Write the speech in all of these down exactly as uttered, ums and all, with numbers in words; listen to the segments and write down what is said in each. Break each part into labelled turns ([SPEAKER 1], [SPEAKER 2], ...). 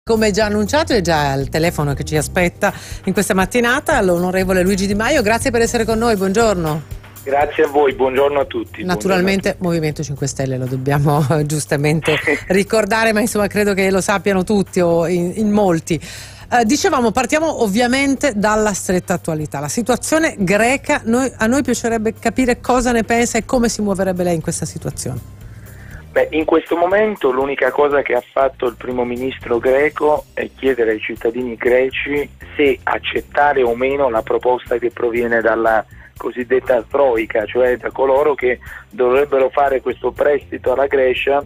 [SPEAKER 1] Come già annunciato, è già al telefono che ci aspetta in questa mattinata l'onorevole Luigi Di Maio. Grazie per essere con noi, buongiorno.
[SPEAKER 2] Grazie a voi, buongiorno a tutti.
[SPEAKER 1] Naturalmente
[SPEAKER 2] a tutti.
[SPEAKER 1] Movimento cinque Stelle, lo dobbiamo giustamente ricordare, ma insomma credo che lo sappiano tutti o in, in molti. Eh, dicevamo, partiamo ovviamente dalla stretta attualità. La situazione greca, noi, a noi piacerebbe capire cosa ne pensa e come si muoverebbe lei in questa situazione.
[SPEAKER 2] Beh, in questo momento l'unica cosa che ha fatto il primo ministro greco è chiedere ai cittadini greci se accettare o meno la proposta che proviene dalla cosiddetta troika, cioè da coloro che dovrebbero fare questo prestito alla Grecia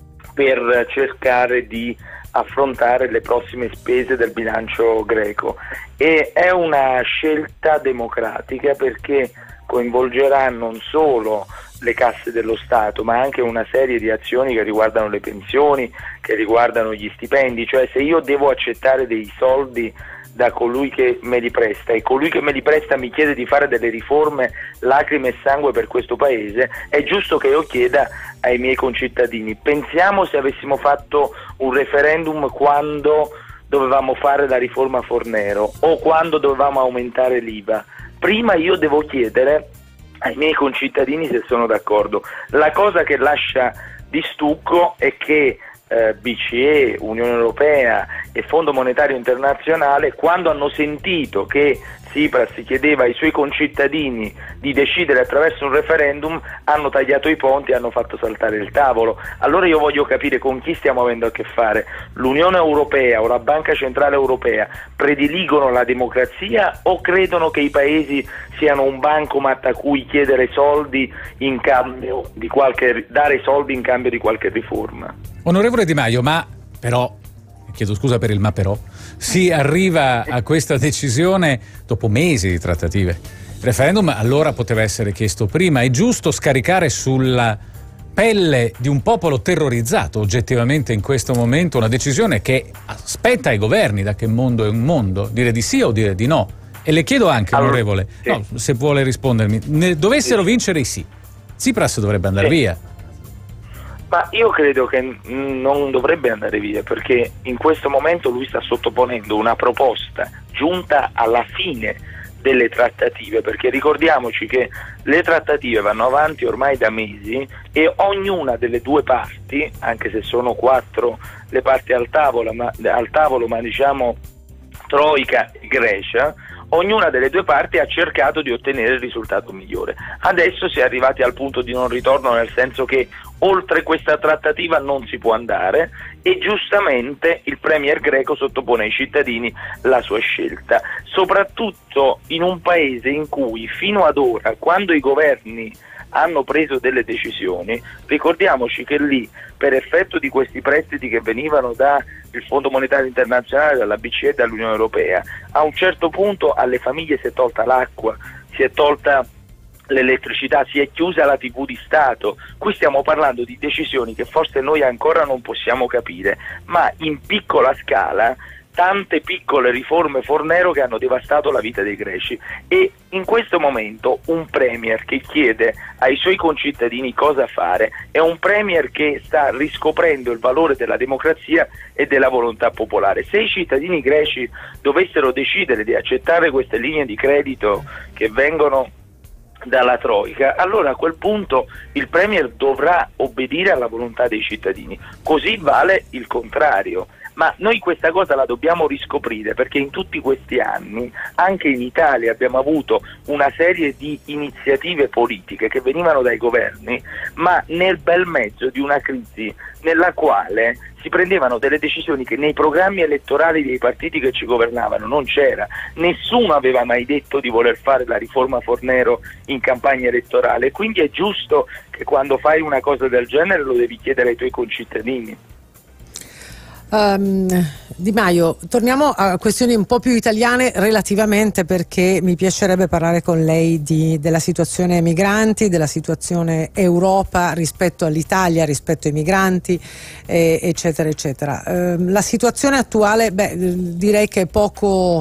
[SPEAKER 2] per cercare di affrontare le prossime spese del bilancio greco. E è una scelta democratica perché coinvolgerà non solo le casse dello Stato, ma anche una serie di azioni che riguardano le pensioni, che riguardano gli stipendi. Cioè, se io devo accettare dei soldi da colui che me li presta e colui che me li presta mi chiede di fare delle riforme lacrime e sangue per questo paese, è giusto che io chieda ai miei concittadini. Pensiamo se avessimo fatto un referendum quando dovevamo fare la riforma Fornero o quando dovevamo aumentare l'I V A. Prima io devo chiedere ai miei concittadini se sono d'accordo. La cosa che lascia di stucco è che eh, B C E, Unione Europea e Fondo Monetario Internazionale, quando hanno sentito che Tsipras chiedeva ai suoi concittadini di decidere attraverso un referendum, hanno tagliato i ponti e hanno fatto saltare il tavolo. Allora io voglio capire con chi stiamo avendo a che fare. L'Unione Europea o la Banca Centrale Europea prediligono la democrazia o credono che i paesi siano un bancomat a cui chiedere soldi in cambio di qualche, dare soldi in cambio di qualche riforma?
[SPEAKER 3] Onorevole Di Maio, ma però, chiedo scusa per il ma però, si arriva a questa decisione dopo mesi di trattative. Il referendum allora poteva essere chiesto prima. È giusto scaricare sulla pelle di un popolo terrorizzato oggettivamente in questo momento una decisione che spetta ai governi, da che mondo è un mondo, dire di sì o dire di no. E le chiedo anche, allora, onorevole, sì. no, se vuole rispondermi, ne dovessero sì. vincere i sì, Tsipras dovrebbe andare sì. via.
[SPEAKER 2] Ma io credo che non dovrebbe andare via, perché in questo momento lui sta sottoponendo una proposta giunta alla fine delle trattative, perché ricordiamoci che le trattative vanno avanti ormai da mesi e ognuna delle due parti, anche se sono quattro le parti al tavolo, ma, al tavolo, ma diciamo Troika e Grecia, ognuna delle due parti ha cercato di ottenere il risultato migliore. Adesso si è arrivati al punto di non ritorno, nel senso che oltre questa trattativa non si può andare e giustamente il premier greco sottopone ai cittadini la sua scelta, soprattutto in un paese in cui fino ad ora, quando i governi hanno preso delle decisioni, ricordiamoci che lì, per effetto di questi prestiti che venivano dal Fondo Monetario Internazionale, dalla B C E e dall'Unione Europea, a un certo punto alle famiglie si è tolta l'acqua, si è tolta l'elettricità, si è chiusa la tivù di Stato. Qui stiamo parlando di decisioni che forse noi ancora non possiamo capire, ma in piccola scala tante piccole riforme Fornero che hanno devastato la vita dei greci. E in questo momento un premier che chiede ai suoi concittadini cosa fare è un premier che sta riscoprendo il valore della democrazia e della volontà popolare. Se i cittadini greci dovessero decidere di accettare queste linee di credito che vengono dalla Troika, allora a quel punto il premier dovrà obbedire alla volontà dei cittadini. Così vale il contrario. Ma noi questa cosa la dobbiamo riscoprire, perché in tutti questi anni anche in Italia abbiamo avuto una serie di iniziative politiche che venivano dai governi, ma nel bel mezzo di una crisi nella quale si prendevano delle decisioni che nei programmi elettorali dei partiti che ci governavano non c'era. Nessuno aveva mai detto di voler fare la riforma Fornero in campagna elettorale, quindi è giusto che quando fai una cosa del genere lo devi chiedere ai tuoi concittadini.
[SPEAKER 1] Um, Di Maio, torniamo a questioni un po' più italiane relativamente, perché mi piacerebbe parlare con lei di, della situazione migranti, della situazione Europa rispetto all'Italia, rispetto ai migranti, eh, eccetera eccetera. Uh, la situazione attuale, beh, direi che è poco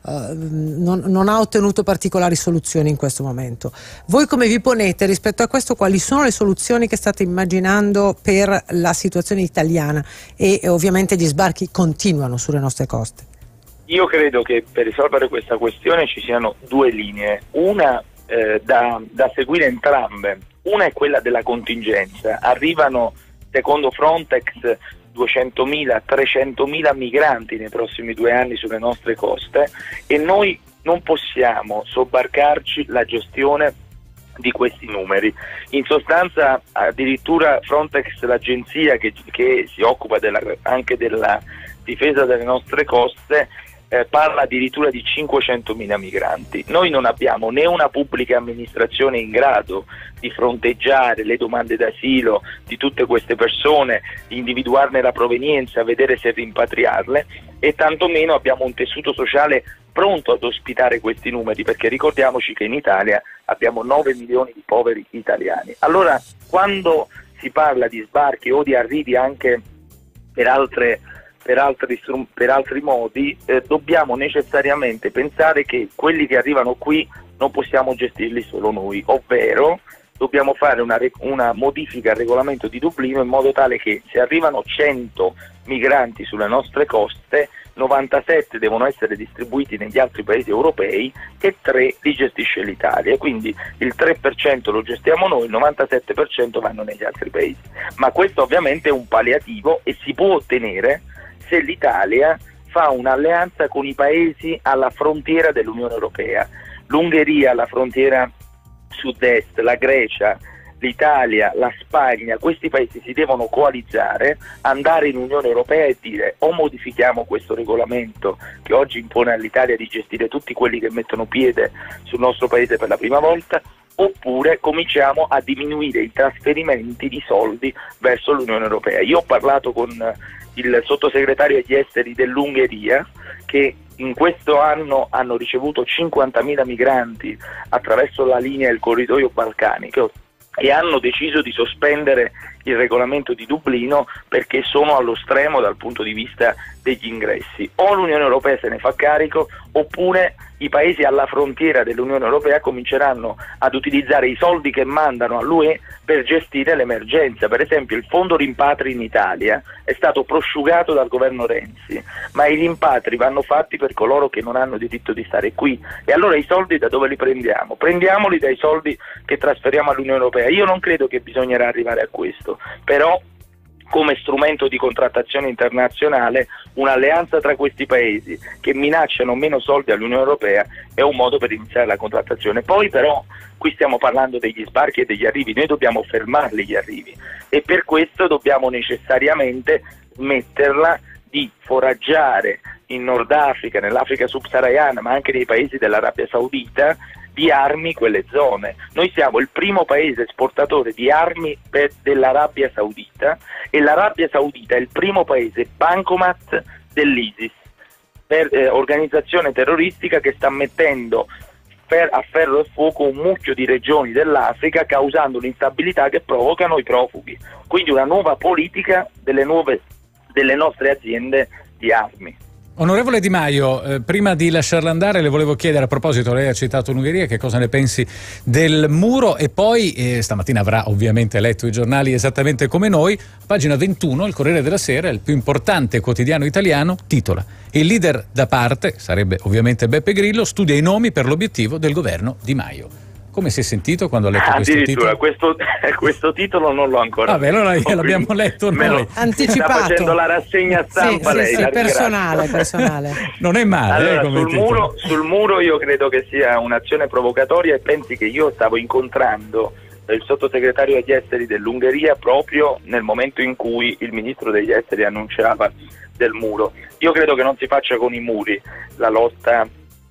[SPEAKER 1] uh, non, non ha ottenuto particolari soluzioni in questo momento. Voi come vi ponete rispetto a questo? Quali sono le soluzioni che state immaginando per la situazione italiana? E, e ovviamente gli sbarchi continuano sulle nostre coste.
[SPEAKER 2] Io credo che per risolvere questa questione ci siano due linee, una eh, da, da seguire entrambe. Una è quella della contingenza. Arrivano, secondo Frontex, duecentomila, trecentomila migranti nei prossimi due anni sulle nostre coste e noi non possiamo sobbarcarci la gestione di questi numeri. In sostanza addirittura Frontex, l'agenzia che, che si occupa della, anche della difesa delle nostre coste, Eh, parla addirittura di cinquecentomila migranti. Noi non abbiamo né una pubblica amministrazione in grado di fronteggiare le domande d'asilo di tutte queste persone, individuarne la provenienza, vedere se rimpatriarle, e tantomeno abbiamo un tessuto sociale pronto ad ospitare questi numeri, perché ricordiamoci che in Italia abbiamo nove milioni di poveri italiani. Allora, quando si parla di sbarchi o di arrivi anche per altre Per altri, per altri modi, eh, dobbiamo necessariamente pensare che quelli che arrivano qui non possiamo gestirli solo noi, ovvero dobbiamo fare una, una modifica al regolamento di Dublino in modo tale che se arrivano cento migranti sulle nostre coste, novantasette devono essere distribuiti negli altri paesi europei e tre li gestisce l'Italia. Quindi il tre per cento lo gestiamo noi, il novantasette per cento vanno negli altri paesi. Ma questo ovviamente è un palliativo e si può ottenere se l'Italia fa un'alleanza con i paesi alla frontiera dell'Unione Europea. L'Ungheria alla frontiera sud-est, la Grecia, l'Italia, la Spagna, questi paesi si devono coalizzare, andare in Unione Europea e dire: o modifichiamo questo regolamento che oggi impone all'Italia di gestire tutti quelli che mettono piede sul nostro paese per la prima volta, oppure cominciamo a diminuire i trasferimenti di soldi verso l'Unione Europea. Io ho parlato con il sottosegretario agli esteri dell'Ungheria, che in questo anno hanno ricevuto cinquantamila migranti attraverso la linea del corridoio balcanico e hanno deciso di sospendere il regolamento di Dublino perché sono allo stremo dal punto di vista degli ingressi. O l'Unione Europea se ne fa carico, oppure i paesi alla frontiera dell'Unione Europea cominceranno ad utilizzare i soldi che mandano all'U E per gestire l'emergenza. Per esempio il fondo rimpatri in Italia è stato prosciugato dal governo Renzi, ma i rimpatri vanno fatti per coloro che non hanno diritto di stare qui, e allora i soldi da dove li prendiamo? Prendiamoli dai soldi che trasferiamo all'Unione Europea. Io non credo che bisognerà arrivare a questo, però come strumento di contrattazione internazionale un'alleanza tra questi paesi che minacciano meno soldi all'Unione Europea è un modo per iniziare la contrattazione. Poi però qui stiamo parlando degli sbarchi e degli arrivi, noi dobbiamo fermarli gli arrivi e per questo dobbiamo necessariamente smetterla di foraggiare in Nord Africa, nell'Africa subsahariana, ma anche nei paesi dell'Arabia Saudita, di armi quelle zone. Noi siamo il primo paese esportatore di armi per dell'Arabia Saudita e l'Arabia Saudita è il primo paese bancomat dell'ISIS, per, eh, organizzazione terroristica che sta mettendo per, a ferro e fuoco un mucchio di regioni dell'Africa, causando l'instabilità che provocano i profughi. Quindi una nuova politica delle, nuove, delle nostre aziende di armi.
[SPEAKER 3] Onorevole Di Maio, eh, prima di lasciarla andare le volevo chiedere, a proposito, lei ha citato l'Ungheria, che cosa ne pensi del muro, e poi eh, stamattina avrà ovviamente letto i giornali esattamente come noi. Pagina ventuno, il Corriere della Sera, il più importante quotidiano italiano, titola: il leader da parte, sarebbe ovviamente Beppe Grillo, studia i nomi per l'obiettivo del governo Di Maio. Come si è sentito quando ha letto questo titolo?
[SPEAKER 2] Questo, questo titolo non l'ho ancora
[SPEAKER 3] Vabbè, allora l'abbiamo letto noi.
[SPEAKER 2] Lo,
[SPEAKER 1] anticipato.
[SPEAKER 2] Sta facendo la rassegna stampa,
[SPEAKER 1] sì,
[SPEAKER 2] lei.
[SPEAKER 1] Sì, sì, personale, personale.
[SPEAKER 3] Non è male.
[SPEAKER 2] Allora,
[SPEAKER 3] eh, come
[SPEAKER 2] sul, muro, sul muro io credo che sia un'azione provocatoria, e pensi che io stavo incontrando il sottosegretario agli esteri dell'Ungheria proprio nel momento in cui il ministro degli esteri annunciava del muro. Io credo che non si faccia con i muri la lotta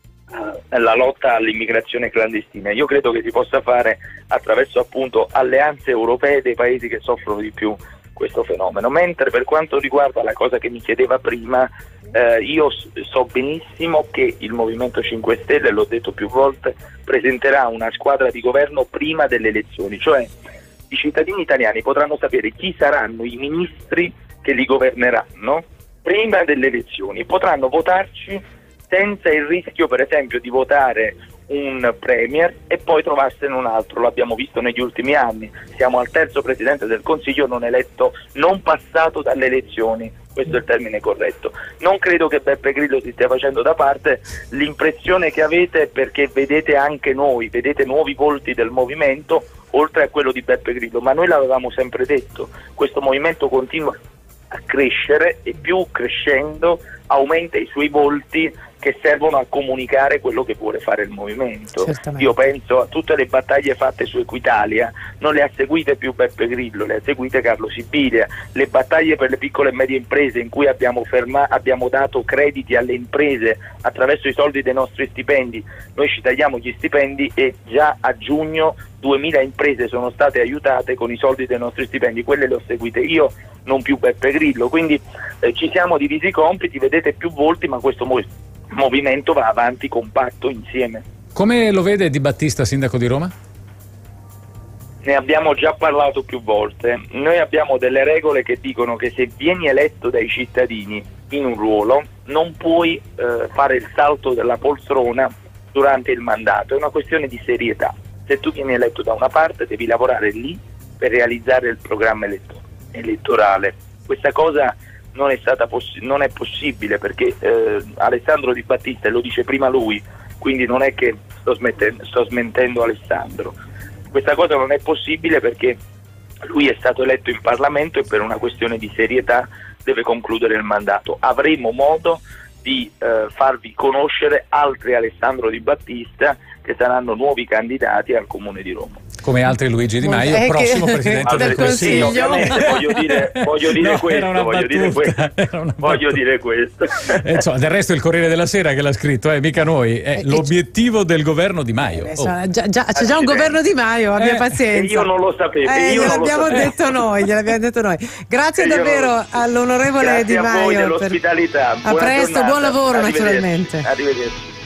[SPEAKER 2] la lotta all'immigrazione clandestina. Io credo che si possa fare attraverso appunto alleanze europee dei paesi che soffrono di più questo fenomeno. Mentre per quanto riguarda la cosa che mi chiedeva prima, eh, io so benissimo che il Movimento cinque Stelle, l'ho detto più volte, presenterà una squadra di governo prima delle elezioni, cioè i cittadini italiani potranno sapere chi saranno i ministri che li governeranno prima delle elezioni, potranno votarci senza il rischio per esempio di votare un premier e poi trovarsene un altro. L'abbiamo visto negli ultimi anni, siamo al terzo Presidente del Consiglio non eletto, non passato dalle elezioni, questo è il termine corretto. Non credo che Beppe Grillo si stia facendo da parte, l'impressione che avete è perché vedete anche noi, vedete nuovi volti del movimento oltre a quello di Beppe Grillo, ma noi l'avevamo sempre detto, questo movimento continua a crescere e più crescendo aumenta i suoi volti che servono a comunicare quello che vuole fare il movimento.
[SPEAKER 1] Certamente.
[SPEAKER 2] Io penso a tutte le battaglie fatte su Equitalia, non le ha seguite più Beppe Grillo, le ha seguite Carlo Sibilia, le battaglie per le piccole e medie imprese in cui abbiamo, ferma- abbiamo dato crediti alle imprese attraverso i soldi dei nostri stipendi, noi ci tagliamo gli stipendi e già a giugno duemila imprese sono state aiutate con i soldi dei nostri stipendi, quelle le ho seguite io, non più Beppe Grillo, quindi eh, ci siamo divisi i compiti, vedete più volti, ma questo mo- movimento va avanti compatto insieme.
[SPEAKER 3] Come lo vede Di Battista, sindaco di Roma?
[SPEAKER 2] Ne abbiamo già parlato più volte, noi abbiamo delle regole che dicono che se vieni eletto dai cittadini in un ruolo non puoi eh, fare il salto della poltrona durante il mandato, è una questione di serietà. Se tu vieni eletto da una parte devi lavorare lì per realizzare il programma eletto- elettorale. Questa cosa non è stata poss- non è possibile perché eh, Alessandro Di Battista, e lo dice prima lui, quindi non è che sto, smettendo, sto smentendo Alessandro, questa cosa non è possibile perché lui è stato eletto in Parlamento e per una questione di serietà deve concludere il mandato. Avremo modo di eh, farvi conoscere altri Alessandro Di Battista che saranno nuovi candidati al Comune di Roma.
[SPEAKER 3] Come altri Luigi Di Maio,
[SPEAKER 1] Eh,
[SPEAKER 3] prossimo
[SPEAKER 1] che-
[SPEAKER 3] Presidente
[SPEAKER 1] del
[SPEAKER 3] del
[SPEAKER 1] Consiglio.
[SPEAKER 3] Consiglio.
[SPEAKER 2] Ovviamente voglio dire, voglio dire
[SPEAKER 3] No,
[SPEAKER 2] questo,
[SPEAKER 3] era una
[SPEAKER 2] voglio dire
[SPEAKER 3] battuta,
[SPEAKER 2] questo,
[SPEAKER 3] era una
[SPEAKER 2] voglio
[SPEAKER 3] battuta.
[SPEAKER 2] dire questo.
[SPEAKER 3] Eh, insomma, del resto è il Corriere della Sera che l'ha scritto, eh, mica noi. È
[SPEAKER 1] Eh,
[SPEAKER 3] l'obiettivo del governo Di Maio.
[SPEAKER 1] Eh,
[SPEAKER 3] Oh.
[SPEAKER 1] insomma, già- già- c'è già un
[SPEAKER 2] Accidenti.
[SPEAKER 1] governo Di Maio, abbia
[SPEAKER 3] Eh,
[SPEAKER 1] pazienza.
[SPEAKER 2] e io non lo sapevo,
[SPEAKER 1] Eh,
[SPEAKER 2] io non lo
[SPEAKER 1] gliel'abbiamo
[SPEAKER 2] sapevo.
[SPEAKER 1] detto noi, gliel'abbiamo detto noi. Grazie
[SPEAKER 2] E io
[SPEAKER 1] davvero
[SPEAKER 2] non lo-
[SPEAKER 1] all'onorevole
[SPEAKER 2] Grazie
[SPEAKER 1] Di
[SPEAKER 2] a voi
[SPEAKER 1] Maio. per-
[SPEAKER 2] dell'ospitalità.
[SPEAKER 1] A
[SPEAKER 2] Buona
[SPEAKER 1] presto,
[SPEAKER 2] giornata.
[SPEAKER 1] buon lavoro
[SPEAKER 2] Arrivederci.
[SPEAKER 1] naturalmente.
[SPEAKER 2] Arrivederci.